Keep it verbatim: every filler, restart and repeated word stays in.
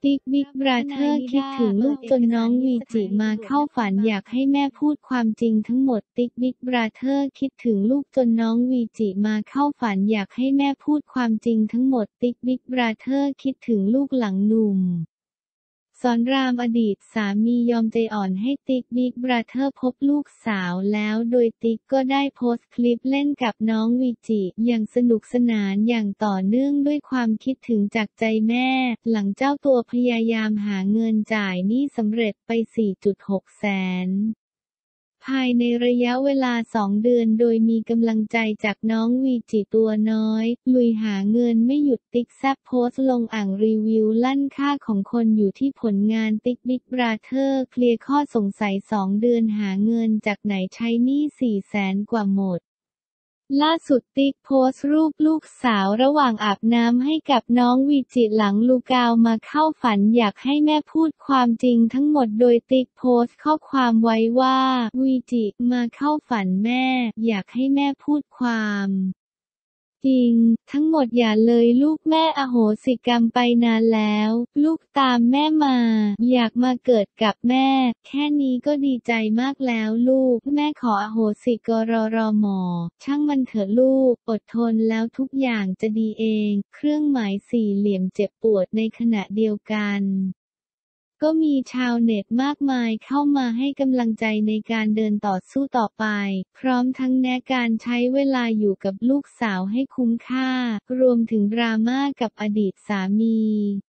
ติ๊กบิ๊กบราเธอร์คิดถึงลูกจนน้องวีจิมาเข้าฝันอยากให้แม่พูดความจริงทั้งหมดติ๊กบิ๊กบราเธอร์คิดถึงลูกจนน้องวีจิมาเข้าฝันอยากให้แม่พูดความจริงทั้งหมดติ๊กบิ๊กบราเธอร์คิดถึงลูกหลังหนุ่มสอนรามอดีตสามียอมใจอ่อนให้ติ๊กบิ๊กบราเธอร์พบลูกสาวแล้วโดยติ๊กก็ได้โพสต์คลิปเล่นกับน้องวีจิอย่างสนุกสนานอย่างต่อเนื่องด้วยความคิดถึงจากใจแม่หลังเจ้าตัวพยายามหาเงินจ่ายหนี้สำเร็จไป สี่จุดหก แสนภายในระยะเวลาสองเดือนโดยมีกำลังใจจากน้องวีจิตัวน้อยลุยหาเงินไม่หยุดติ๊กแซบโพสต์ลงอ่างรีวิวลั่นค่าของคนอยู่ที่ผลงานติ๊กบิ๊กบราเธอร์เคลียร์ข้อสงสัยสองเดือนหาเงินจากไหนใช้หนี้ สี่แสนกว่าหมดล่าสุดติ๊กโพสต์รูปลูกสาวระหว่างอาบน้ำให้กับน้องวีจิหลังลูกาวมาเข้าฝันอยากให้แม่พูดความจริงทั้งหมดโดยติ๊กโพสต์ข้อความไว้ว่าวีจิมาเข้าฝันแม่อยากให้แม่พูดความจริงทั้งหมดอย่าเลยลูกแม่อโหสิกรรมไปนานแล้วลูกตามแม่มาอยากมาเกิดกับแม่แค่นี้ก็ดีใจมากแล้วลูกแม่ขออโหสิกรรมช่างมันเถอะลูกอดทนแล้วทุกอย่างจะดีเองเครื่องหมายสี่เหลี่ยมเจ็บปวดในขณะเดียวกันก็มีชาวเน็ตมากมายเข้ามาให้กำลังใจในการเดินต่อสู้ต่อไปพร้อมทั้งแนะการใช้เวลาอยู่กับลูกสาวให้คุ้มค่ารวมถึงดราม่ากับอดีตสามี